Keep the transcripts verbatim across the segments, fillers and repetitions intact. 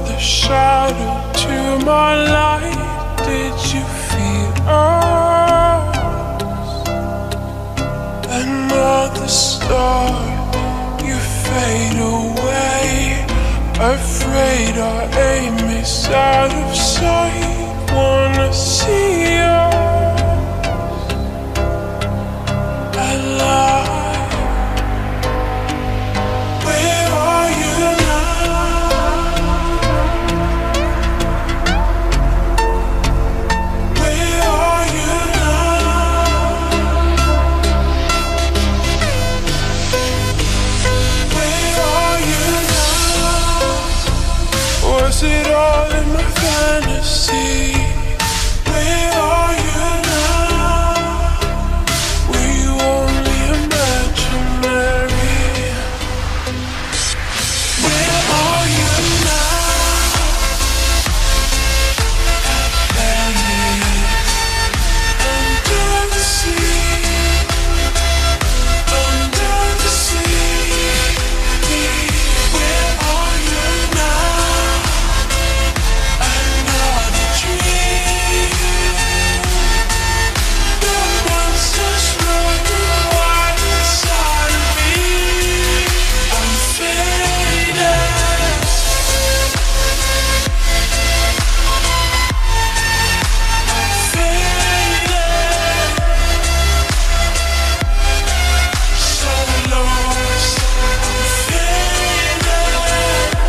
the shadow to my light. Did you feel us? Another star, you fade away. Afraid our aim is out of sight. Wanna see us alive. Where are you now? Where are you now? Where are you now? Was it all in my fantasy? Where are you now? Were you only imaginary? Where are you now? Under the sea, under the sea. Where are you now? Another dream. The monsters running wild inside of me. I'm faded. Faded. So lost. I'm faded.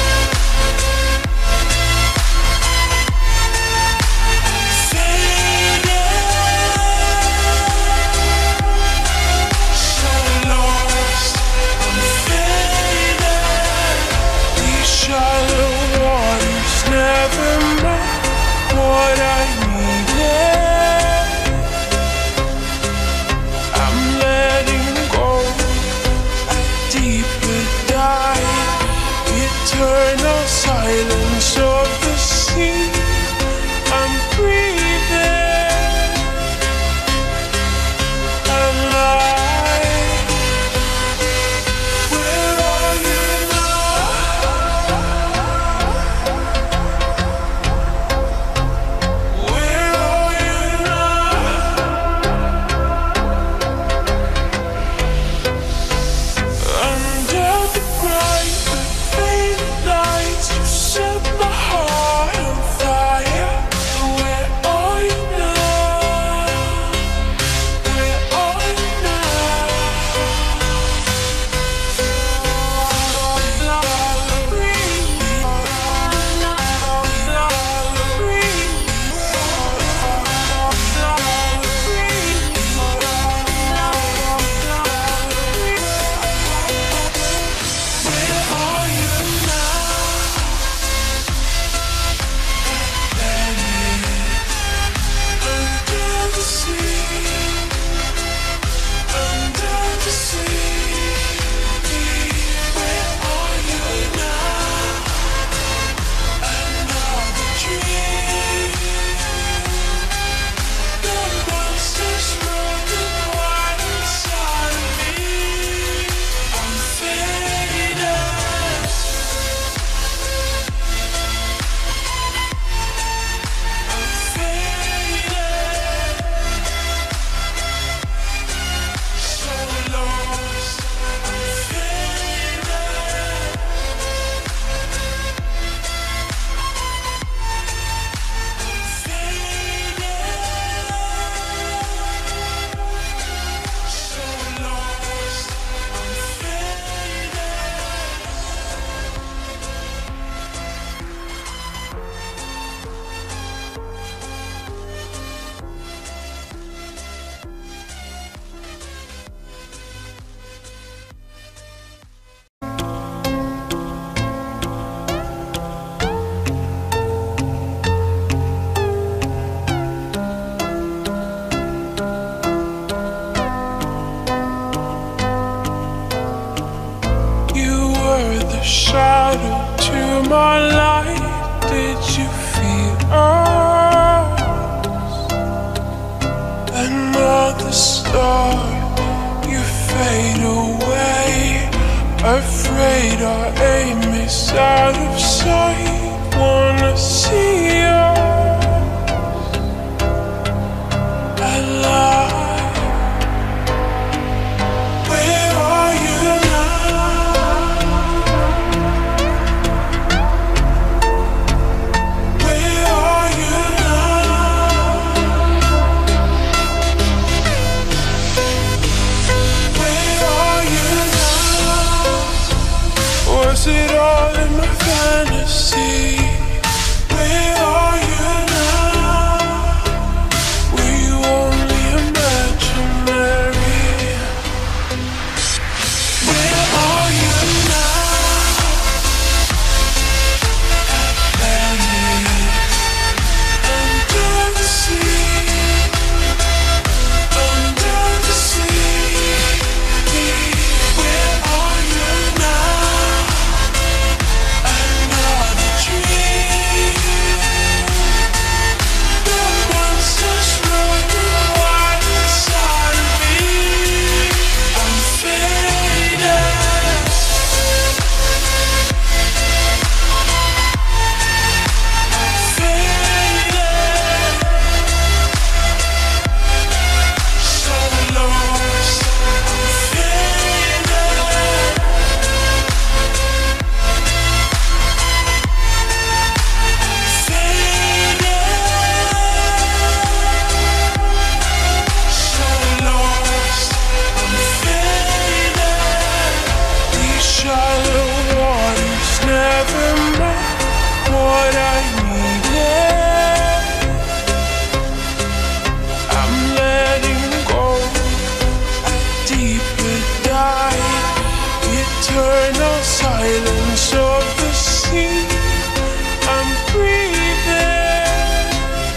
So lost, I'm faded. These shallow waters never met what I needed. I'm letting go a deeper dive. Eternal silence of the sea. I'm breathing alive. Where are you now? Where are you now? Under the bright but faded lights, you set my heart on fire. Where are you now? Where are you Under the sea, under the sea. Where are you now? Another dream. The monsters running wild inside of me. I'm faded. I'm faded. So lost, I'm faded. I'm faded. So lost, I'm You were the shadow to my light. Did you feel us? Another star, you fade away. Afraid our aim is out of sight. see. Where are you now? Were you only imaginary? Where are you now? Atlantic, under the sea, under the sea. Where are you now? Another dream. The monsters running wild inside of me. I'm faded. I'm faded. So lost. I'm faded. So lost, I'm faded. These shallow waters never met what I needed. I'm letting go, a deeper dive, eternal silence of the sea. I'm breathing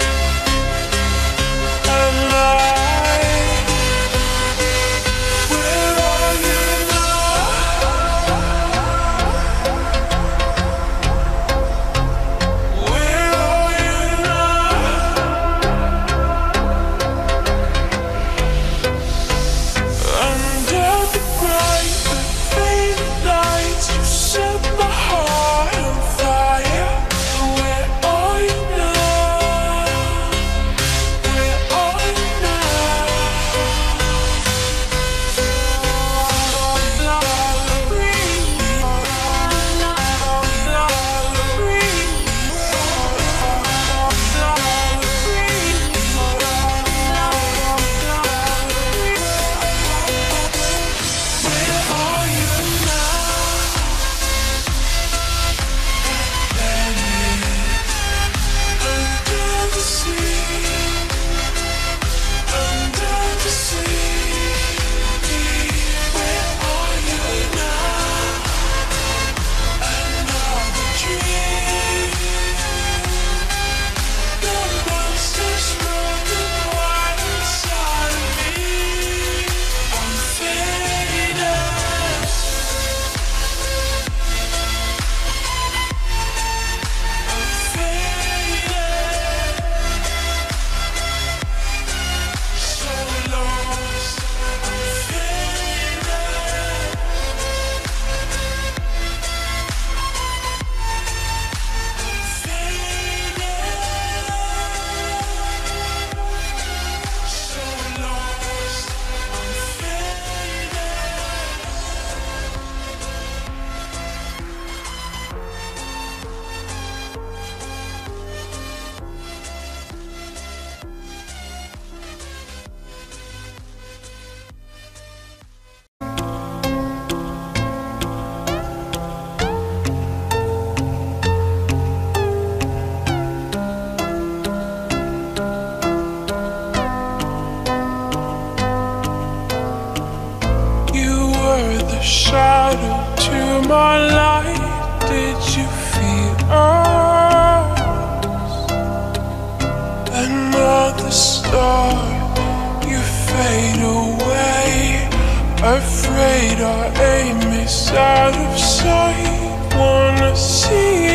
alive. Where are you now? Where are you now? Under the bright but faded lights, you set my heart on fire. Where are you now? Where are you under the sea, under the sea. Where are you now? Another dream. The monsters running wild inside of me. I'm faded. I'm faded. So lost, I'm faded. I'm faded. So lost, I'm You were the shadow to my light. Did you feel us? Another star, you fade away. Afraid our aim is out of sight. Wanna see